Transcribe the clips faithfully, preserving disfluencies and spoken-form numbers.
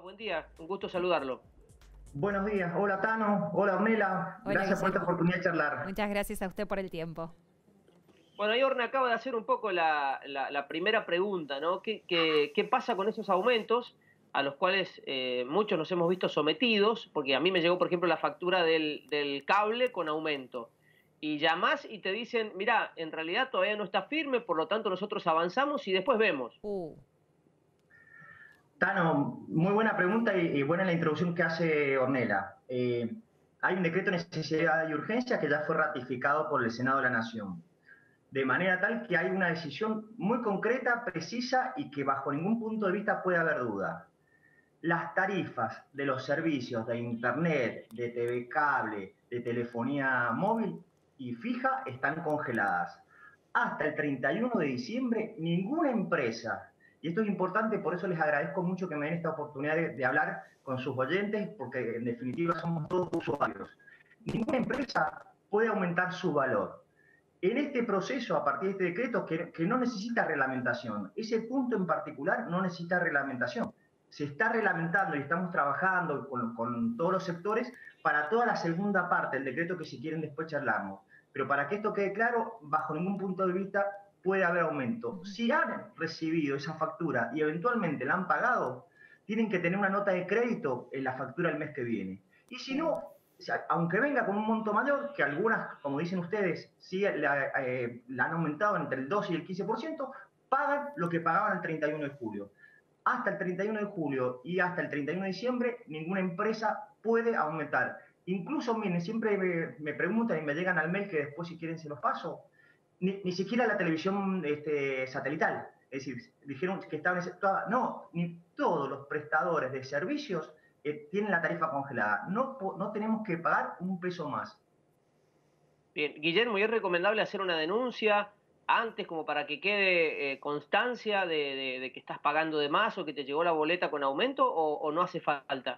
Buen día, un gusto saludarlo. Buenos días, hola Tano, hola Ornella, Hola, gracias por esta Guillermo. oportunidad de charlar. Muchas gracias a usted por el tiempo. Bueno, ahí Orne acaba de hacer un poco la, la- la primera pregunta, ¿no? ¿Qué, qué- qué pasa con esos aumentos a los cuales eh, muchos nos hemos visto sometidos? Porque a mí me llegó, por ejemplo, la factura del, del cable con aumento. Y llamás y te dicen, mira, en realidad todavía no está firme, por lo tanto nosotros avanzamos y después vemos. Uh, Tano, muy buena pregunta y, y buena la introducción que hace Ornella. Eh, hay un decreto de necesidad y urgencia que ya fue ratificado por el Senado de la Nación, de manera tal que hay una decisión muy concreta, precisa y que bajo ningún punto de vista puede haber duda. Las tarifas de los servicios de Internet, de T V cable, de telefonía móvil y fija están congeladas. Hasta el treinta y uno de diciembre, ninguna empresa, y esto es importante, por eso les agradezco mucho que me den esta oportunidad de, de hablar con sus oyentes, porque en definitiva somos todos usuarios. Ninguna empresa puede aumentar su valor. En este proceso, a partir de este decreto, que, que no necesita reglamentación, ese punto en particular no necesita reglamentación. Se está reglamentando y estamos trabajando con, con todos los sectores para toda la segunda parte del decreto que si quieren después charlamos. Pero para que esto quede claro, bajo ningún punto de vista puede haber aumento. Si han recibido esa factura y eventualmente la han pagado, tienen que tener una nota de crédito en la factura el mes que viene. Y si no, o sea, aunque venga con un monto mayor, que algunas, como dicen ustedes, sí la, eh, la han aumentado entre el doce y el quince por ciento, pagan lo que pagaban el treinta y uno de julio. Hasta el treinta y uno de julio y hasta el treinta y uno de diciembre, ninguna empresa puede aumentar. Incluso, miren, siempre me, me preguntan y me llegan al mail que después si quieren se los paso, ni, ni siquiera la televisión este, satelital. Es decir, dijeron que estaban exceptuadas. No, ni todos los prestadores de servicios eh, tienen la tarifa congelada. No, no tenemos que pagar un peso más. Bien, Guillermo, ¿y es recomendable hacer una denuncia antes como para que quede eh, constancia de, de- de que estás pagando de más o que te llegó la boleta con aumento o, o no hace falta?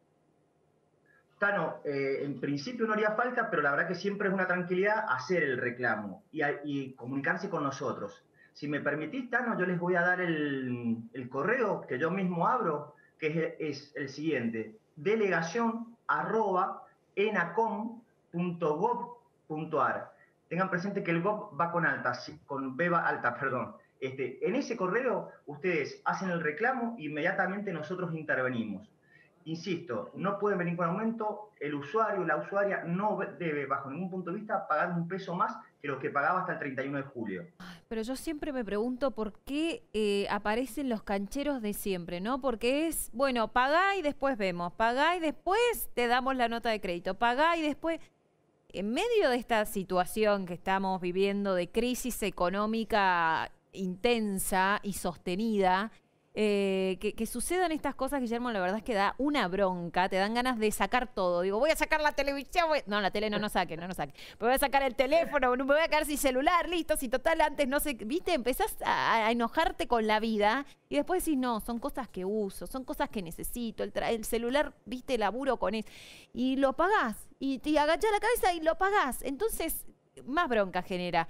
Tano, eh, en principio no haría falta, pero la verdad que siempre es una tranquilidad hacer el reclamo y, y comunicarse con nosotros. Si me permitís, Tano, yo les voy a dar el, el correo que yo mismo abro, que es, es el siguiente: delegación arroba enacom punto gov punto ar. Tengan presente que el gov va con alta, con B va alta, perdón. Este, en ese correo ustedes hacen el reclamo e inmediatamente nosotros intervenimos. Insisto, no pueden venir con aumento, el usuario, la usuaria no debe, bajo ningún punto de vista, pagar un peso más que lo que pagaba hasta el treinta y uno de julio. pero yo siempre me pregunto por qué eh, aparecen los cancheros de siempre, ¿no? Porque es, bueno, pagá y después vemos, pagá y después te damos la nota de crédito, pagá y después... En medio de esta situación que estamos viviendo de crisis económica intensa y sostenida, eh, que, que sucedan estas cosas, Guillermo, la verdad es que da una bronca, te dan ganas de sacar todo. Digo, voy a sacar la televisión, voy... no, la tele no nos saque, no nos saque. Me voy a sacar el teléfono, me voy a quedar sin celular, listo, si total antes no sé, viste, empezás a, a enojarte con la vida y después decís, no, son cosas que uso, son cosas que necesito, el, el celular, viste, laburo con eso. Y lo pagás, y te agachás la cabeza y lo pagás. Entonces, más bronca genera.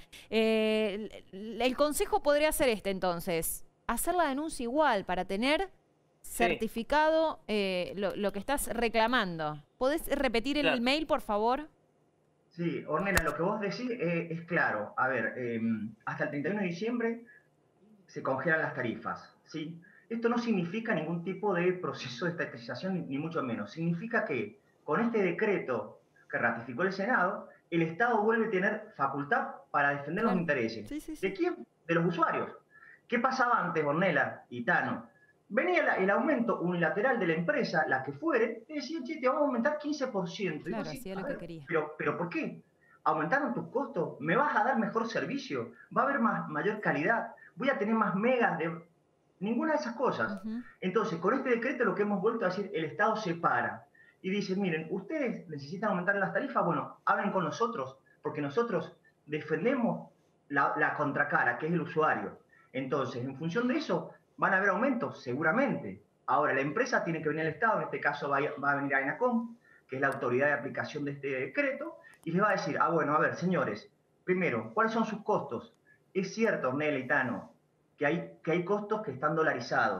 Eh, el, el consejo podría ser este entonces, hacer la denuncia igual para tener Sí, certificado eh, lo, lo que estás reclamando. ¿Podés repetir el claro. mail, por favor? Sí, Ornella, lo que vos decís eh, es claro. A ver, eh, hasta el treinta y uno de diciembre se congelan las tarifas, ¿sí? Esto no significa ningún tipo de proceso de estatización, ni, ni mucho menos. Significa que con este decreto que ratificó el Senado, el Estado vuelve a tener facultad para defender los Claro. intereses. Sí, sí, ¿De sí. quién? De los usuarios. ¿Qué pasaba antes, Ornella y Tano? Venía la, el aumento unilateral de la empresa, la que fuere, y decían, che, te vamos a aumentar quince por ciento. Y vos Claro, decís, hacía a lo que ver, quería. pero, pero ¿por qué? ¿Aumentaron tus costos? ¿Me vas a dar mejor servicio? ¿Va a haber más, mayor calidad? ¿Voy a tener más megas de...? Ninguna de esas cosas. Ujú. Entonces, con este decreto lo que hemos vuelto a decir, el Estado se para y dice, miren, ustedes necesitan aumentar las tarifas, bueno, hablen con nosotros, porque nosotros defendemos la, la contracara, que es el usuario. Entonces, en función de eso, ¿van a haber aumentos? Seguramente. Ahora, la empresa tiene que venir al Estado, en este caso va a, va a venir a ENACOM, que es la autoridad de aplicación de este decreto, y les va a decir, ah, bueno, a ver, señores, primero, ¿cuáles son sus costos? Es cierto, Ornella y Tano, que hay, que hay costos que están dolarizados,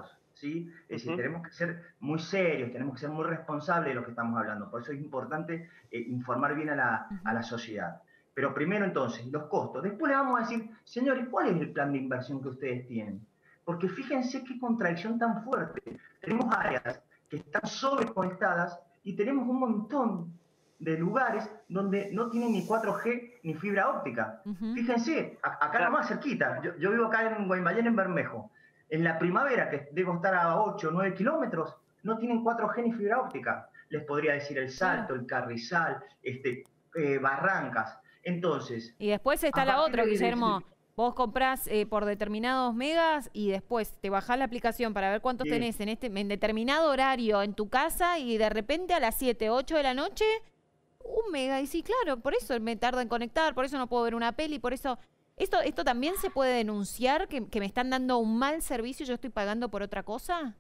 ¿sí? Es decir, Ujú. tenemos que ser muy serios, tenemos que ser muy responsables de lo que estamos hablando. Por eso es importante eh, informar bien a la, a Ujú. la sociedad. Pero primero entonces, los costos. Después le vamos a decir, señores, ¿cuál es el plan de inversión que ustedes tienen? Porque fíjense qué contradicción tan fuerte. Tenemos áreas que están sobreconectadas y tenemos un montón de lugares donde no tienen ni cuatro G ni fibra óptica. Ujú. Fíjense, a- acá Claro, nomás cerquita, yo, yo vivo acá en Guaymallén, en Bermejo. En la primavera, que debo estar a ocho o nueve kilómetros, no tienen cuatro G ni fibra óptica. Les podría decir El Claro. Salto, El Carrizal, este, eh, Barrancas. Entonces, Y después está a la partir otra, de, de- Guillermo. de- Vos comprás eh, por determinados megas y después te bajás la aplicación para ver cuántos de- tenés en este en determinado horario en tu casa y de repente a las siete, ocho de la noche, un mega. Y sí, claro, por eso me tarda en conectar, por eso no puedo ver una peli, por eso... ¿Esto, esto también se puede denunciar que, que me están dando un mal servicio y yo estoy pagando por otra cosa?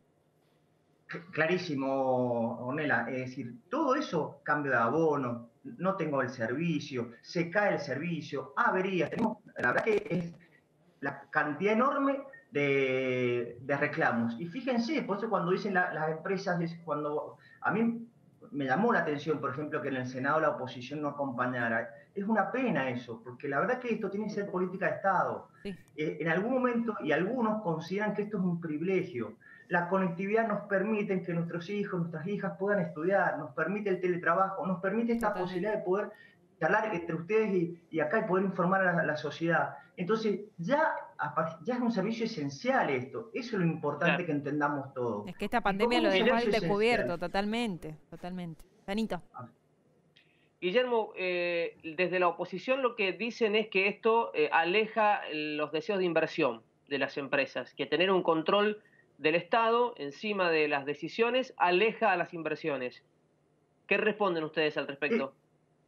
Clarísimo, Ornella, es decir, todo eso, cambio de abono, no tengo el servicio, se cae el servicio, averías, tenemos, la verdad que es la cantidad enorme de, de reclamos. Y fíjense, por eso cuando dicen la, las empresas, cuando a mí me llamó la atención, por ejemplo, que en el Senado la oposición no acompañara. Es una pena eso, porque la verdad que esto tiene que ser política de Estado. Sí, Eh, en algún momento, y algunos consideran que esto es un privilegio. La conectividad nos permite que nuestros hijos, nuestras hijas puedan estudiar, nos permite el teletrabajo, nos permite esta totalmente. posibilidad de poder charlar entre ustedes y, y acá y poder informar a la, a la sociedad. Entonces, ya, ya es un servicio esencial esto. Eso es lo importante claro. que entendamos todo. Es que esta Y como pandemia es lo un dejó al servicio descubierto, esencial, totalmente, totalmente. Danito. Guillermo, eh, desde la oposición lo que dicen es que esto eh, aleja los deseos de inversión de las empresas, que tener un control del Estado encima de las decisiones aleja a las inversiones. ¿Qué responden ustedes al eh, respecto?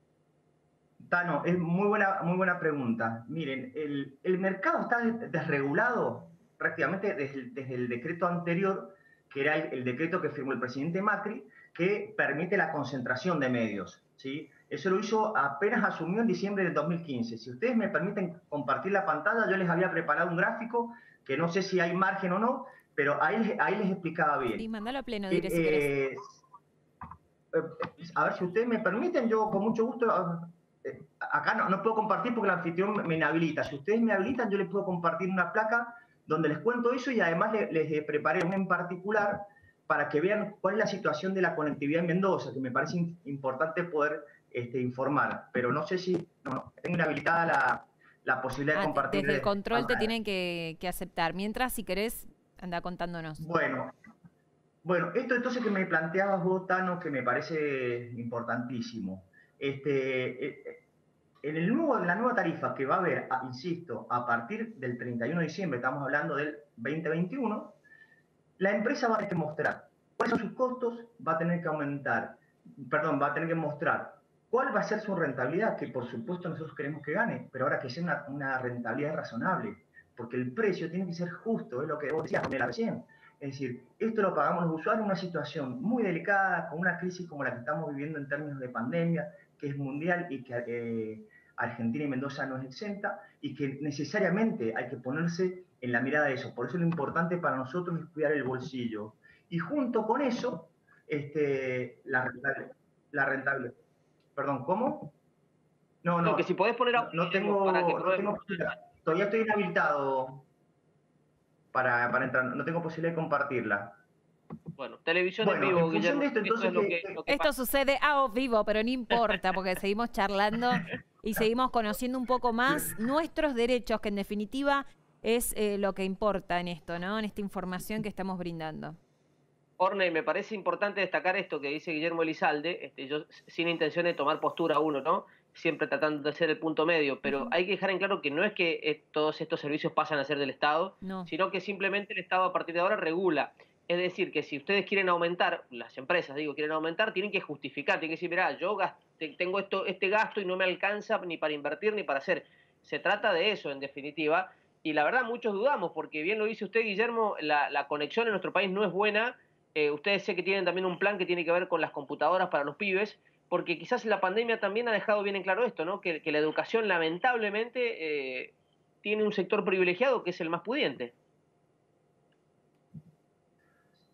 Tano, es muy buena, muy buena pregunta. Miren, el, el mercado está desregulado prácticamente desde, desde el decreto anterior, que era el, el decreto que firmó el presidente Macri, que permite la concentración de medios, ¿sí? Eso lo hizo apenas asumió en diciembre del dos mil quince. Si ustedes me permiten compartir la pantalla, yo les había preparado un gráfico que no sé si hay margen o no, pero ahí, ahí les explicaba Sí, bien. mandalo a pleno, Eh, diré si querés. eh, a ver si ustedes me permiten, yo con mucho gusto, eh, acá no, no puedo compartir porque el anfitrión me inhabilita. Si ustedes me habilitan, yo les puedo compartir una placa donde les cuento eso y además les, les preparé una en particular para que vean cuál es la situación de la conectividad en Mendoza, que me parece importante poder este, informar. Pero no sé si, no, no, tengo inhabilitada la, la posibilidad de Ah, te- compartir desde el control te pantalla. tienen que, que aceptar. Mientras, si querés, anda contándonos. Bueno, Bueno, esto entonces que me planteabas vos, Tano, que me parece importantísimo. Este, eh, en, el nuevo, en la nueva tarifa que va a haber, a- insisto, a partir del treinta y uno de diciembre, estamos hablando del dos mil veintiuno, la empresa va a tener que mostrar cuáles son sus costos, va a tener que aumentar, perdón, va a tener que mostrar cuál va a ser su rentabilidad, que por supuesto nosotros queremos que gane, pero ahora que sea una, una rentabilidad razonable, porque el precio tiene que ser justo, es lo que vos decías, Pamela, recién. Es decir, esto lo pagamos los usuarios en una situación muy delicada, con una crisis como la que estamos viviendo en términos de pandemia, que es mundial y que eh, Argentina y Mendoza no es exenta, y que necesariamente hay que ponerse en la mirada de eso. Por eso lo importante para nosotros es cuidar el bolsillo. Y junto con eso, este, la, la, la rentabilidad. Perdón, ¿cómo? No, No, que si no, podés poner no, audio, no Guillermo, para que tengo, no probemos. tengo posibilidad. Todavía estoy inhabilitado para, para entrar, no tengo posibilidad de compartirla. Bueno, televisión en Bueno, en vivo, función de Guillermo. esto, Esto entonces, es lo que, que, que lo que Esto pasa. sucede a vivo, pero no importa, porque seguimos charlando y seguimos conociendo un poco más nuestros derechos, que en definitiva es eh, lo que importa en esto, ¿no? En esta información que estamos brindando. Orne, me parece importante destacar esto que dice Guillermo Elizalde, este, yo sin intención de tomar postura uno, ¿no? Siempre tratando de ser el punto medio, pero Ujú. hay que dejar en claro que no es que eh, todos estos servicios pasan a ser del Estado, No. sino que simplemente el Estado a partir de ahora regula. Es decir, que si ustedes quieren aumentar, las empresas, digo, quieren aumentar, tienen que justificar, tienen que decir, mirá, yo gaste, tengo esto, este gasto y no me alcanza ni para invertir ni para hacer. Se trata de eso, en definitiva, y la verdad muchos dudamos, porque bien lo dice usted, Guillermo, la, la conexión en nuestro país no es buena. Eh, ustedes sé que tienen también un plan que tiene que ver con las computadoras para los pibes, porque quizás la pandemia también ha dejado bien en claro esto, ¿no? Que, que la educación lamentablemente eh, tiene un sector privilegiado que es el más pudiente.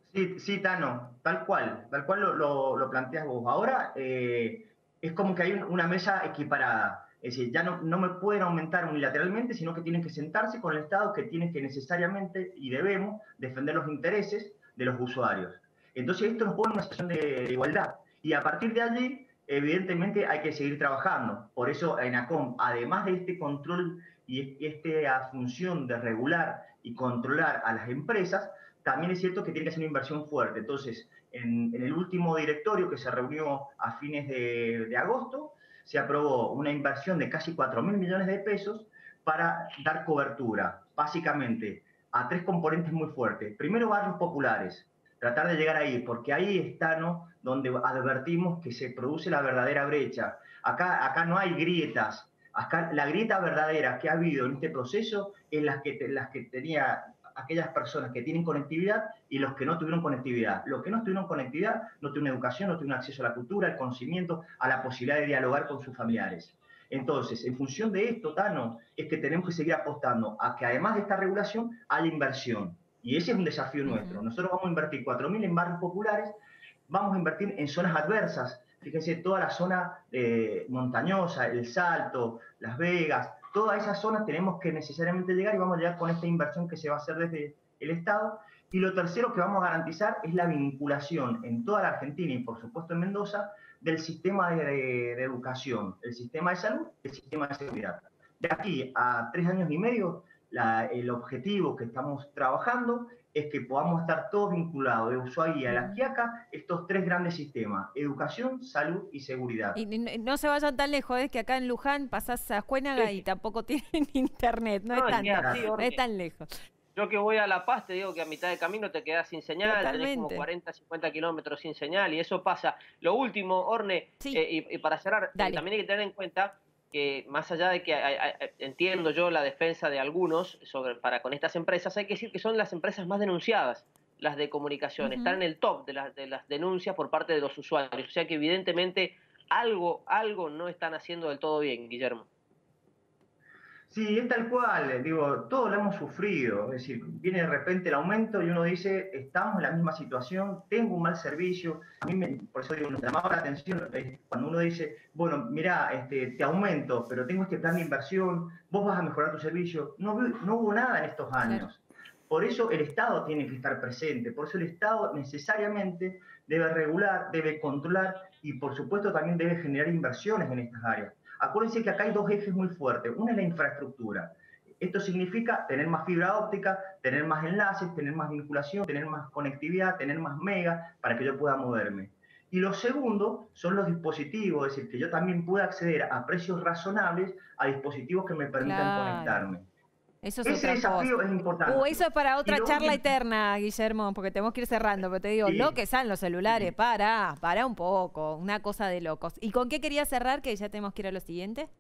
Sí, sí, Tano, tal cual, tal cual lo, lo, lo planteas vos. Ahora eh, es como que hay un- una mesa equiparada. Es decir, ya no, no me pueden aumentar unilateralmente, sino que tienen que sentarse con el Estado, que tiene que necesariamente y debemos defender los intereses de los usuarios. Entonces esto nos pone en una situación de, de igualdad. Y a partir de allí, evidentemente, hay que seguir trabajando. Por eso, ENACOM, además de este control y esta función de regular y controlar a las empresas, también es cierto que tiene que ser una inversión fuerte. Entonces, en, en el último directorio que se reunió a fines de, de agosto, se aprobó una inversión de casi cuatro mil millones de pesos para dar cobertura, básicamente, a tres componentes muy fuertes. Primero, barrios populares, tratar de llegar ahí, porque ahí está, ¿no?, donde advertimos que se produce la verdadera brecha. Acá, acá no hay grietas. Acá la grieta verdadera que ha habido en este proceso es las que, las que tenía aquellas personas que tienen conectividad y los que no tuvieron conectividad. Los que no tuvieron conectividad no tuvieron educación, no tuvieron acceso a la cultura, al conocimiento, a la posibilidad de dialogar con sus familiares. Entonces, en función de esto, Tano, es que tenemos que seguir apostando a que además de esta regulación haya inversión. Y ese es un desafío uh-huh. nuestro. Nosotros vamos a invertir cuatro mil en barrios populares, vamos a invertir en zonas adversas. Fíjense, toda la zona eh, montañosa, El Salto, Las Vegas, todas esas zonas tenemos que necesariamente llegar y vamos a llegar con esta inversión que se va a hacer desde el Estado. Y lo tercero que vamos a garantizar es la vinculación en toda la Argentina y por supuesto en Mendoza del sistema de, de, de educación, el sistema de salud y el sistema de seguridad. De aquí a tres años y medio, la, el objetivo que estamos trabajando es que podamos estar todos vinculados de Ushuaia a La Quiaca, estos tres grandes sistemas, educación, salud y seguridad. Y no se vayan tan lejos, es que acá en Luján pasás a Juénaga sí. y tampoco tienen internet, no, no es, tanto, así, no es tan lejos. Yo que voy a La Paz te digo que a mitad de camino te quedás sin señal, Totalmente. Tenés como cuarenta, cincuenta kilómetros sin señal y eso pasa. Lo último, Orne, sí. eh, y, y para cerrar, Dale. también hay que tener en cuenta que más allá de que hay, hay, entiendo yo la defensa de algunos sobre, para con estas empresas, hay que decir que son las empresas más denunciadas, las de comunicación, uh-huh. están en el top de, la, de las denuncias por parte de los usuarios, o sea que evidentemente algo, algo no están haciendo del todo bien, Guillermo. Sí, es tal cual, digo, todos lo hemos sufrido, es decir, viene de repente el aumento y uno dice, estamos en la misma situación, tengo un mal servicio, a mí me, por eso digo, nos llamaba la atención eh, cuando uno dice, bueno, mira, este, te aumento, pero tengo este plan de inversión, vos vas a mejorar tu servicio, no, no hubo nada en estos años. Por eso el Estado tiene que estar presente, por eso el Estado necesariamente debe regular, debe controlar y por supuesto también debe generar inversiones en estas áreas. Acuérdense que acá hay dos ejes muy fuertes. Una es la infraestructura. Esto significa tener más fibra óptica, tener más enlaces, tener más vinculación, tener más conectividad, tener más megas para que yo pueda moverme. Y lo segundo son los dispositivos, es decir, que yo también pueda acceder a precios razonables a dispositivos que me permitan claro. conectarme. Eso es Ese otra desafío cosa. es importante. Uh, eso es para otra charla que... eterna, Guillermo, porque tenemos que ir cerrando. Pero te digo, sí. lo que salen los celulares, sí. para, para un poco, una cosa de locos. ¿Y con qué querías cerrar, que ya tenemos que ir a lo siguiente?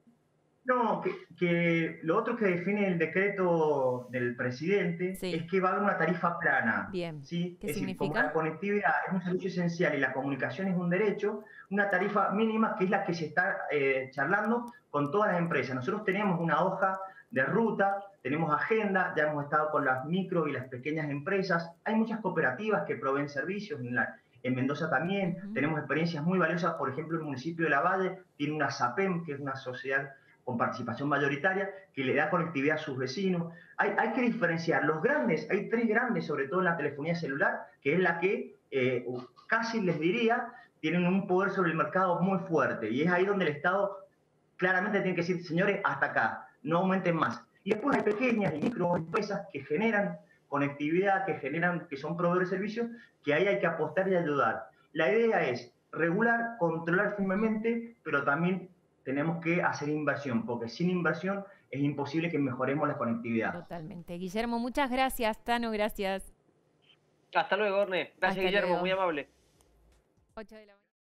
No, que, que lo otro que define el decreto del presidente sí. es que va a haber una tarifa plana. Bien, ¿sí? ¿qué es significa? Decir, como la conectividad es un servicio esencial y la comunicación es un derecho, una tarifa mínima que es la que se está eh, charlando con todas las empresas. Nosotros tenemos una hoja de ruta, tenemos agenda, ya hemos estado con las micro y las pequeñas empresas, hay muchas cooperativas que proveen servicios, en, la, en Mendoza también, uh-huh. tenemos experiencias muy valiosas, por ejemplo el municipio de La Valle tiene una SAPEM, que es una sociedad con participación mayoritaria, que le da conectividad a sus vecinos. Hay, hay que diferenciar, los grandes, hay tres grandes, sobre todo en la telefonía celular, que es la que eh, casi les diría, tienen un poder sobre el mercado muy fuerte, y es ahí donde el Estado claramente tiene que decir, señores, hasta acá, no aumenten más. Y después hay pequeñas y microempresas que generan conectividad, que generan, que son proveedores de servicios, que ahí hay que apostar y ayudar. La idea es regular, controlar firmemente, pero también tenemos que hacer inversión, porque sin inversión es imposible que mejoremos la conectividad. Totalmente. Guillermo, muchas gracias. Tano, gracias. Hasta luego, Orne. Gracias, Hasta Guillermo, luego. Muy amable. ocho de la